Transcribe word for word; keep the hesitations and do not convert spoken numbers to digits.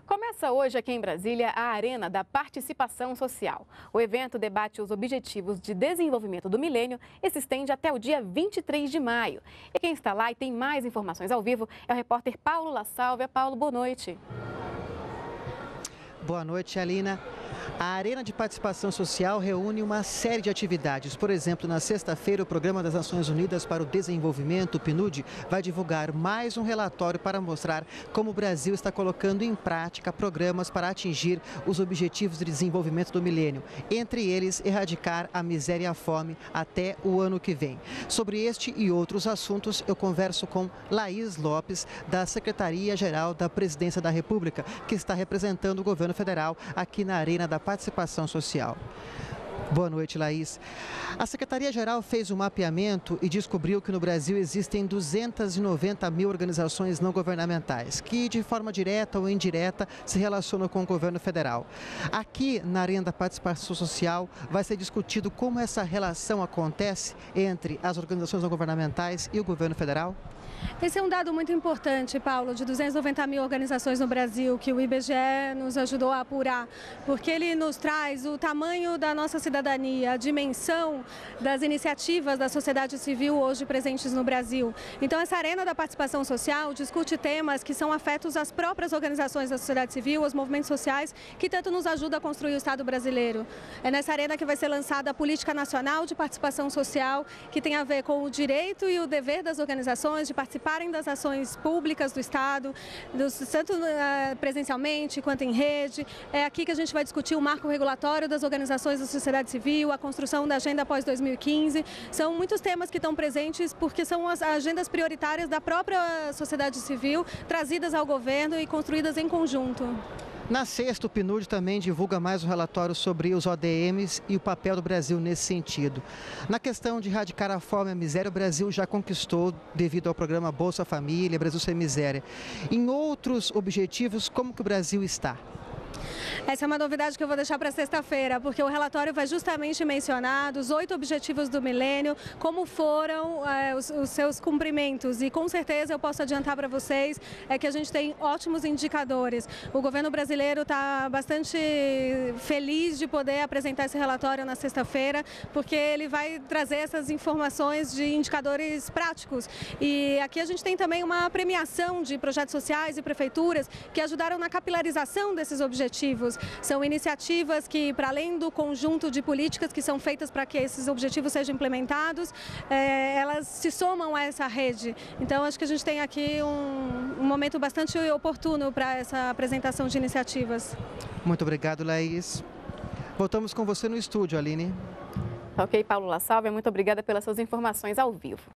Começa hoje aqui em Brasília a Arena da Participação Social. O evento debate os Objetivos de Desenvolvimento do Milênio e se estende até o dia vinte e três de maio. E quem está lá e tem mais informações ao vivo é o repórter Paulo La Sálvia. Paulo, boa noite. Boa noite, Alina. A Arena de Participação Social reúne uma série de atividades. Por exemplo, na sexta-feira, o Programa das Nações Unidas para o Desenvolvimento, o PNUD, vai divulgar mais um relatório para mostrar como o Brasil está colocando em prática programas para atingir os Objetivos de Desenvolvimento do Milênio, entre eles, erradicar a miséria e a fome até o ano que vem. Sobre este e outros assuntos, eu converso com Laís Lopes, da Secretaria-Geral da Presidência da República, que está representando o governo federal aqui na Arena da Participação Social. Boa noite, Laís. A Secretaria-Geral fez um mapeamento e descobriu que no Brasil existem duzentas e noventa mil organizações não governamentais, que de forma direta ou indireta se relacionam com o governo federal. Aqui na Arena da Participação Social vai ser discutido como essa relação acontece entre as organizações não governamentais e o governo federal? Esse é um dado muito importante, Paulo, de duzentas e noventa mil organizações no Brasil, que o I B G E nos ajudou a apurar, porque ele nos traz o tamanho da nossa cidadania, a dimensão das iniciativas da sociedade civil hoje presentes no Brasil. Então, essa Arena da Participação Social discute temas que são afetos às próprias organizações da sociedade civil, aos movimentos sociais, que tanto nos ajudam a construir o Estado brasileiro. É nessa arena que vai ser lançada a Política Nacional de Participação Social, que tem a ver com o direito e o dever das organizações de participarem das ações públicas do Estado, dos, tanto uh, presencialmente quanto em rede. É aqui que a gente vai discutir o marco regulatório das organizações da sociedade civil, a construção da agenda após dois mil e quinze. São muitos temas que estão presentes porque são as agendas prioritárias da própria sociedade civil, trazidas ao governo e construídas em conjunto. Na sexta, o PNUD também divulga mais um relatório sobre os O D Ms e o papel do Brasil nesse sentido. Na questão de erradicar a fome e a miséria, o Brasil já conquistou devido ao programa Bolsa Família, Brasil Sem Miséria. Em outros objetivos, como que o Brasil está? Essa é uma novidade que eu vou deixar para sexta-feira, porque o relatório vai justamente mencionar dos oito objetivos do milênio, como foram é, os, os seus cumprimentos. E com certeza eu posso adiantar para vocês é que a gente tem ótimos indicadores. O governo brasileiro está bastante feliz de poder apresentar esse relatório na sexta-feira, porque ele vai trazer essas informações de indicadores práticos. E aqui a gente tem também uma premiação de projetos sociais e prefeituras que ajudaram na capilarização desses objetivos. São iniciativas que, para além do conjunto de políticas que são feitas para que esses objetivos sejam implementados, é, elas se somam a essa rede. Então, acho que a gente tem aqui um, um momento bastante oportuno para essa apresentação de iniciativas. Muito obrigado, Laís. Voltamos com você no estúdio, Aline. Ok, Paulo La Sálvia, muito obrigada pelas suas informações ao vivo.